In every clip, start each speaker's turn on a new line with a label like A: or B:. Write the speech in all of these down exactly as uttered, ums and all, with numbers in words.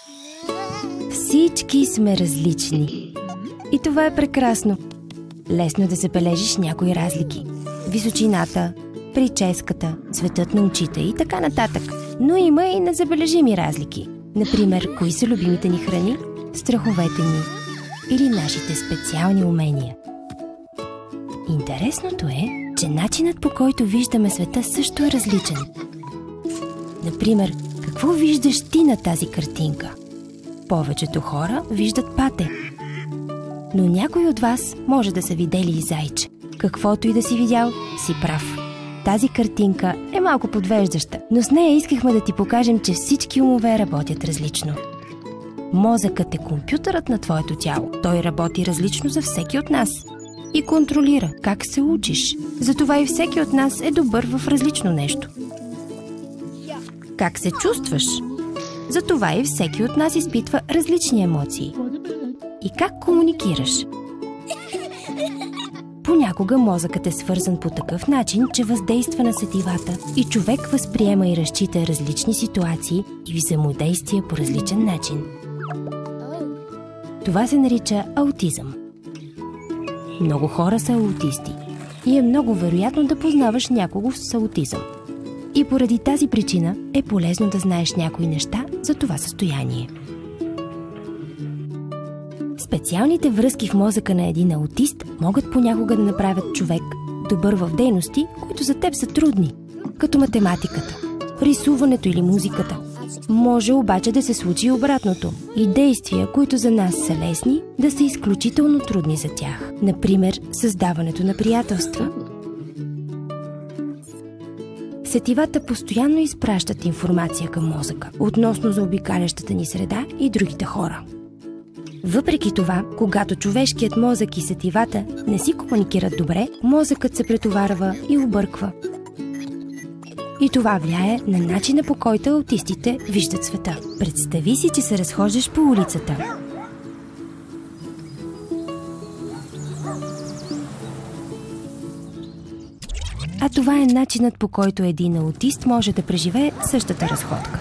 A: Всички сме различни. И това е прекрасно. Лесно е да забележиш някои разлики. Височината, прическата, цветът на очите и така нататък. Но има и незабележими разлики. Например, кои са любимите ни храни, страховете ни или нашите специални умения. Интересното е, че начинът, по който виждаме света, също е различен. Например, какво виждаш ти на тази картинка? Повечето хора виждат пате. Но някой от вас може да са видели и зайче. Каквото и да си видял, си прав. Тази картинка е малко подвеждаща, но с нея искахме да ти покажем, че всички умове работят различно. Мозъкът е компютърът на твоето тяло. Той работи различно за всеки от нас и контролира как се учиш. Затова и всеки от нас е добър в различно нещо. Как се чувстваш? Затова и всеки от нас изпитва различни емоции. И как комуникираш? Понякога мозъкът е свързан по такъв начин, че въздейства на сетивата и човек възприема и разчита различни ситуации и взаимодействия по различен начин. Това се нарича аутизъм. Много хора са аутисти и е много вероятно да познаваш някого с аутизъм. И поради тази причина е полезно да знаеш някои неща за това състояние. Специалните връзки в мозъка на един аутист могат понякога да направят човек добър в дейности, които за теб са трудни, като математиката, рисуването или музиката. Може обаче да се случи обратното и действия, които за нас са лесни, да са изключително трудни за тях. Например, създаването на приятелства. Сетивата постоянно изпращат информация към мозъка относно заобикалящата ни среда и другите хора. Въпреки това, когато човешкият мозък и сетивата не си комуникират добре, мозъкът се претоварва и обърква. И това влияе на начина, по който аутистите виждат света. Представи си, че се разхождаш по улицата. А това е начинът, по който един аутист може да преживее същата разходка.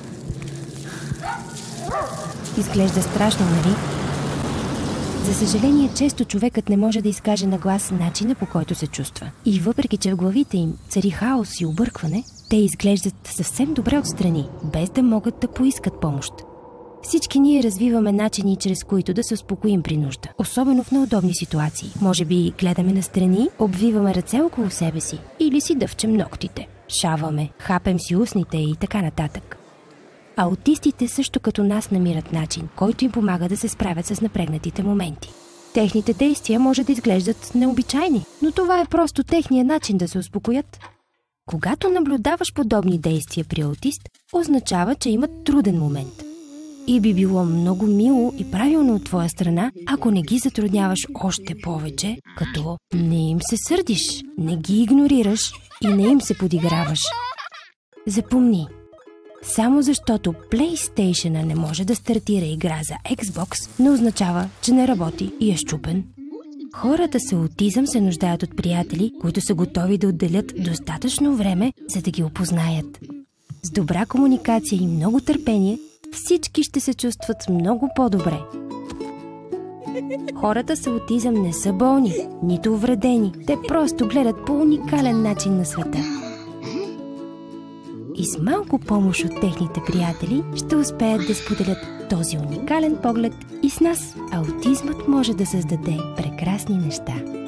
A: Изглежда страшно, нали? За съжаление, често човекът не може да изкаже на глас начина, по който се чувства. И въпреки, че в главите им цари хаос и объркване, те изглеждат съвсем добре отстрани, без да могат да поискат помощ. Всички ние развиваме начини, чрез които да се успокоим при нужда, особено в неудобни ситуации. Може би гледаме настрани, обвиваме ръце около себе си или си дъвчем ногтите, шаваме, хапем си устните и така нататък. Аутистите също като нас намират начин, който им помага да се справят с напрегнатите моменти. Техните действия може да изглеждат необичайни, но това е просто техния начин да се успокоят. Когато наблюдаваш подобни действия при аутист, означава, че имат труден момент. И би било много мило и правилно от твоя страна, ако не ги затрудняваш още повече, като не им се сърдиш, не ги игнорираш и не им се подиграваш. Запомни, само защото PlayStation не може да стартира игра за Xbox, не означава, че не работи и е счупен. Хората с аутизъм се нуждаят от приятели, които са готови да отделят достатъчно време, за да ги опознаят. С добра комуникация и много търпение, всички ще се чувстват много по-добре. Хората с аутизъм не са болни, нито увредени. Те просто гледат по уникален начин на света. И с малко помощ от техните приятели ще успеят да споделят този уникален поглед и с нас. Аутизмът може да създаде прекрасни неща.